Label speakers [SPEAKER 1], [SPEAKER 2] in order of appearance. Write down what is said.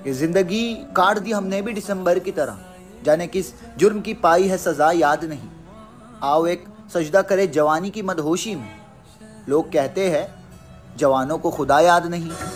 [SPEAKER 1] कि जिंदगी काट दी हमने भी दिसंबर की तरह, जाने किस जुर्म की पाई है सजा याद नहीं। आओ एक सजदा करे जवानी की मदहोशी में, लोग कहते हैं जवानों को खुदा याद नहीं।